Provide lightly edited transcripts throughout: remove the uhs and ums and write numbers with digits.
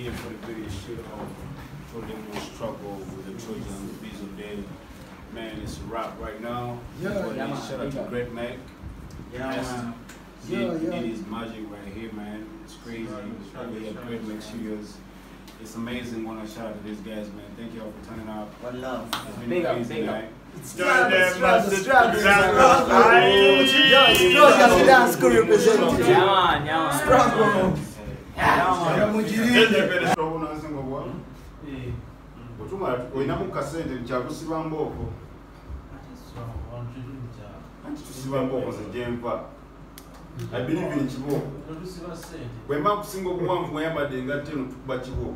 here for the video shoot of Tuli struggle with the Trojans, Diesel Day. Man, it's a wrap right now. Yeah, shout out to Great Mac. Yeah, He did his magic right here, man. It's crazy. We have Great Mac Studios. It's amazing when I shout out to these guys, man. Thank you all for turning out. One love. It's been crazy, man. Struggle. Dance crew representing. Yeah, man. Struggle. I believe in Chibo. When Mark single one wherever they got to Bachibo.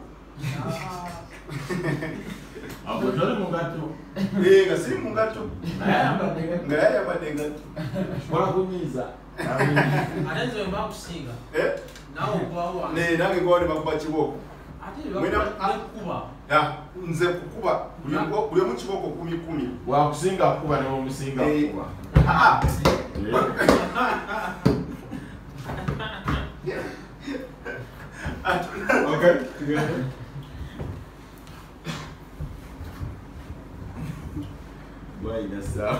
I'm going to Mugato. They are saying Mugato. I am a dinner. What is that? I don't know about singer. Now, they don't go about Bachibo. I think Kuba. Yeah, Kuba. We are much more Kumi. Well, singer Kuba and singer Kuba. Okay, together. Boy, that's up.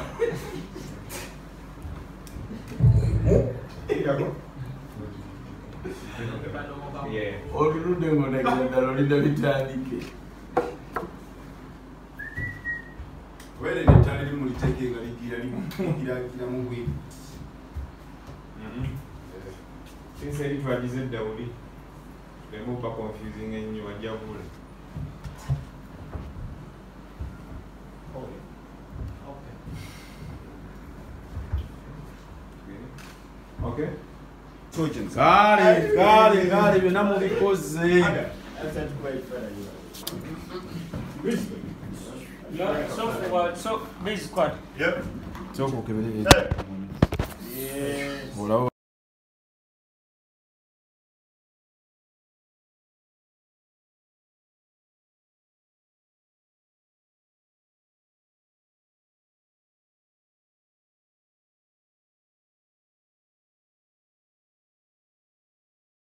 Yeah. All you do when I get the Lolita. Where did you tell him to take a movie? Since I did the only, they move back confusing and you are young. Okay. Trojans. Got it. We're not moving because So, basic squad. Yep. So, okay. Yeah.